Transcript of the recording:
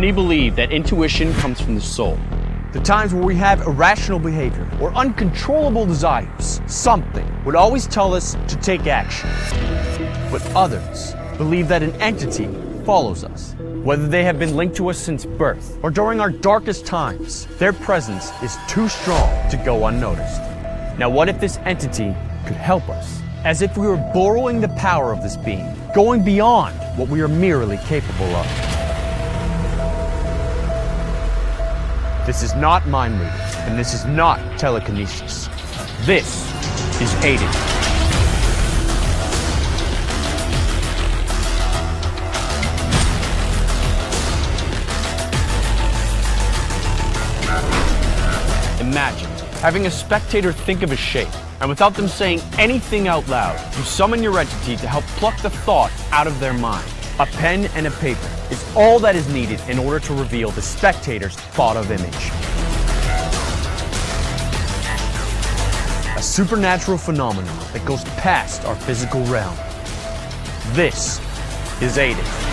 Many believe that intuition comes from the soul. The times where we have irrational behavior or uncontrollable desires, something would always tell us to take action. But others believe that an entity follows us. Whether they have been linked to us since birth or during our darkest times, their presence is too strong to go unnoticed. Now what if this entity could help us? As if we were borrowing the power of this being, going beyond what we are merely capable of. This is not mind reading, and this is not telekinesis. This is aiding. Imagine having a spectator think of a shape, and without them saying anything out loud, you summon your entity to help pluck the thought out of their mind. A pen and a paper is all that is needed in order to reveal the spectator's thought of image. A supernatural phenomenon that goes past our physical realm. This is aiding.